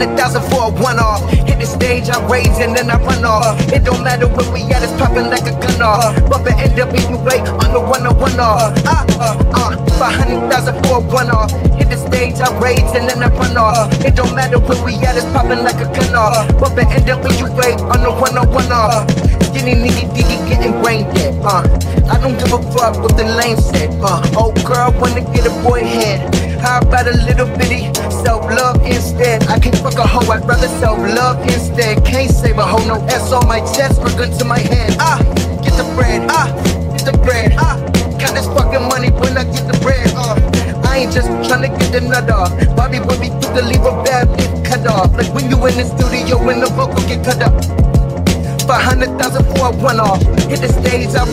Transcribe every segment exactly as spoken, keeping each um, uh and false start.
hundred thousand for a one-off. Hit the stage, I raise and then I run off. It don't matter where we at, it's popping like a gun off. Bumpin' N W A on the one on one off. Ah, uh, uh, five hundred thousand for a one-off. Hit the stage, I raise and then I run off. It don't matter where we at, it's popping like a gun off. Bumpin' N W A on the one on one off. Skinny nigga diggy getting brain dead, uh. I don't give a fuck what the lame said, uh. Oh girl, wanna get a boy head. How about a little bitty self-love instead? I can't fuck a hoe, I'd rather self-love instead. Can't save a hoe, no S on my chest or gun to my head. Ah, get the bread, ah, get the bread, ah. Count this fucking money when I get the bread, uh. I ain't just tryna get the nut off. Bobby would be through to leave a bad bitch cut off. Like when you in the studio when the vocal get cut up. Five hundred thousand for a one-off. Hit the stage, I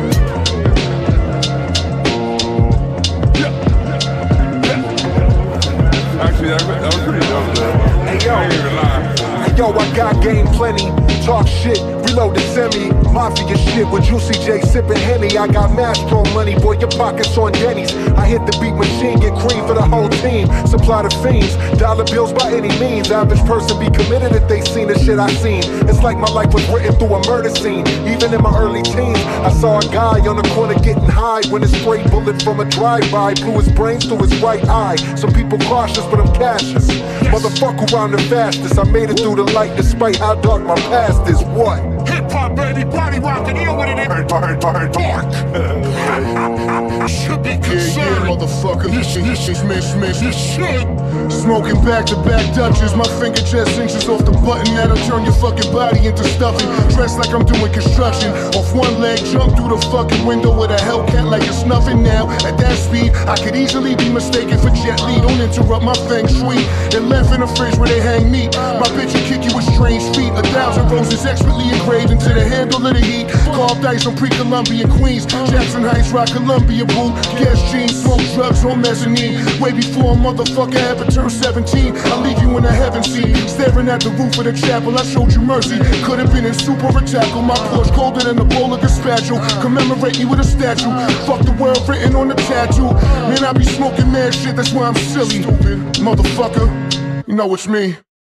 Actually, that, that was pretty dope, man. Hey, yo. I ain't even lie. Hey, yo, I got game plenty. Talk shit, reload the semi. Mafia shit with Juicy J sipping Henny. I got Mastro money, boy, your pockets on Denny's. I hit the beat machine, get cream for the whole team. Supply the fiends, dollar bills by any means. Average person be committed if they seen the shit I seen. It's like my life was written through a murder scene. Even in my early teens, I saw a guy on the corner getting high when a stray bullet from a drive-by blew his brains through his right eye. Some people cautious, but I'm cautious. Motherfucker around the fastest. I made it through the light despite how dark my past is. What? Hip-hop, baby, body rockin', you know what it is. Bird, bird, bird, bark. Should be concerned. Yeah, yeah, motherfucker. This, this is Miss Miss. This shit. Smoking back-to-back Dutches. My finger just inches off the button that'll turn your fucking body into stuffing. Dressed like I'm doing construction. Off one leg, jump through the fucking window with a Hellcat like it's nothing now. At that speed, I could easily be mistaken for Jet Li. Don't interrupt my feng shui. And left in the fridge where they hang meat. My bitch will kick you with strange feet. A thousand roses expertly engraved into the handle of the heat. Carved ice on pre-Columbian Queens. Jackson Heights, rock Columbia, boo. Gas jeans, smoke drugs on mezzanine. Way before a motherfucker ever turned seventeen. I leave you in a heaven seat, staring at the roof of the chapel. I showed you mercy. Could have been in super or tackle. My Porsche colder than a bowl of gazpacho. Commemorate me with a statue. Fuck the world written on the tattoo. Man, I be smoking mad shit, that's why I'm silly. Stupid motherfucker. You know it's me.